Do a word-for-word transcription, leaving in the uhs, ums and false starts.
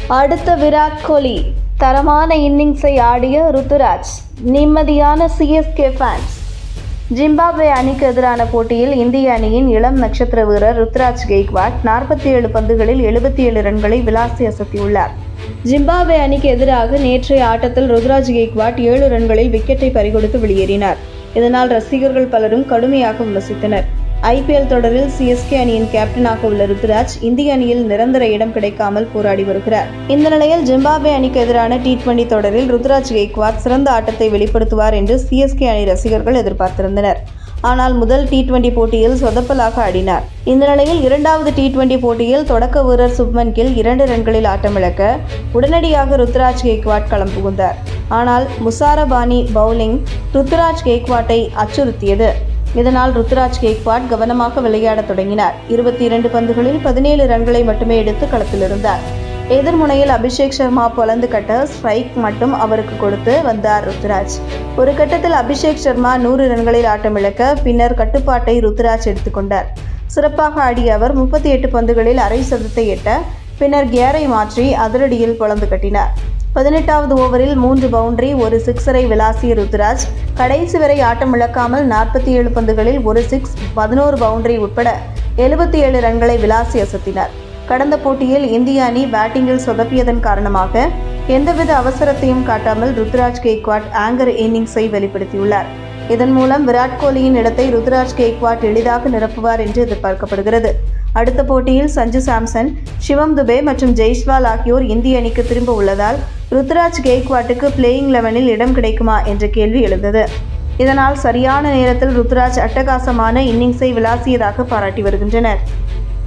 அடுத்த விராட் கோலி தரமான இன்னிங்ஸை ஆடிய ருத்துராஜ். நிம்மதியான சிஎஸ்கே ஃபேன்ஸ். ஜிம்பாப்வே அணிக்கு எதிரான போட்டியில் இந்திய அணியின் இளம் நட்சத்திர வீரர் ருத்துராஜ் கெய்க்வாட் நாற்பத்தி ஏழு பந்துகளில் எழுபத்தி ஏழு ரன்களை விளாசி அசத்தியுள்ளார். ஜிம்பாப்வே அணிக்கு எதிராக நேற்றைய ஆட்டத்தில் ருத்துராஜ் கெய்க்வாட் ஏழு ரன்களில் விக்கெட்டை பறிகொடுத்து வெளியேறினார். இதனால் ரசிகர்கள் பலரும் கடுமையாக விமர்சித்தனர். ஐபிஎல் தொடரில் சிஎஸ்கே அணியின் கேப்டனாக உள்ள ருத்துராஜ் இந்திய அணியில் நிரந்தர இடம் கிடைக்காமல் போராடி வருகிறார். இந்த நிலையில் ஜிம்பாப்வே அணிக்கு எதிரான டி டுவெண்டி தொடரில் ருத்துராஜ் கெய்க்வாட் சிறந்த ஆட்டத்தை வெளிப்படுத்துவார் என்று சிஎஸ்கே அணி ரசிகர்கள் எதிர்பார்த்திருந்தனர். ஆனால் முதல் டி டுவெண்டி போட்டியில் சொதப்பலாக ஆடினார். இந்த நிலையில் இரண்டாவது டி டுவெண்டி போட்டியில் தொடக்க வீரர் சுப்மன் கில் இரண்டு ரன்களில் ஆட்டமிழக்க உடனடியாக ருத்துராஜ் கெய்க்வாட் களம் புகுந்தார். ஆனால் முசாரபானி பவுலிங் ருத்துராஜ் கெய்க்வாட்டை அச்சுறுத்தியது. இதனால் ருத்துராஜ் கெய்க்வாட் கவனமாக விளையாடத் தொடங்கினார். இருபத்தி இரண்டு பந்துகளில் பதினேழு ரன்களை மட்டுமே எடுத்து களத்தில் இருந்தார். எதிர்முனையில் அபிஷேக் சர்மா பொலந்து கட்ட ஸ்ட்ரைக் மட்டும் அவருக்கு கொடுத்து வந்தார் ருத்துராஜ். ஒரு கட்டத்தில் அபிஷேக் சர்மா நூறு ரன்களில் ஆட்டமிழக்க பின்னர் கட்டுப்பாட்டை ருத்துராஜ் எடுத்துக்கொண்டார். சிறப்பாக ஆடிய அவர் முப்பத்தி எட்டு பந்துகளில் அரை சதத்தை எட்ட பின்னர் கியரை மாற்றி அதிரடியில் பொலந்து கட்டினார். பதினெட்டாவது ஓவரில் மூன்று பவுண்டரி ஒரு சிக்ஸரை விளாசிய ருத்துராஜ் கடைசி வரை ஆட்டமிழக்காமல் நாற்பத்தி ஏழு பந்துகளில் ஒரு சிக்ஸ் பதினோரு பவுண்டரி உட்பட எழுபத்தி ஏழு ரன்களை விளாசி அசத்தினார். கடந்த போட்டியில் இந்திய அணி பேட்டிங்கில் சொதப்பியதன் காரணமாக எந்தவித அவசரத்தையும் காட்டாமல் ருத்துராஜ் கெய்க்வாட் ஆங்கர் இன்னிங்ஸை வெளிப்படுத்தியுள்ளார். இதன் மூலம் விராட் கோலியின் இடத்தை ருத்துராஜ் கெய்க்வாட் எளிதாக நிரப்புவார் என்று எதிர்பார்க்கப்படுகிறது. அடுத்த போட்டியில் சஞ்சு சாம்சன், சிவம் துபே மற்றும் ஜெய்ஸ்வால் ஆகியோர் இந்திய அணிக்கு திரும்ப உள்ளதால் ருத்துராஜ் கெய்க்வாட்டுக்கு பிளேயிங் லெவனில் இடம் கிடைக்குமா என்ற கேள்வி எழுந்தது. இதனால் சரியான நேரத்தில் ருத்துராஜ் அட்டகாசமான இன்னிங்ஸை விளாசியதாக பாராட்டி வருகின்றனர்.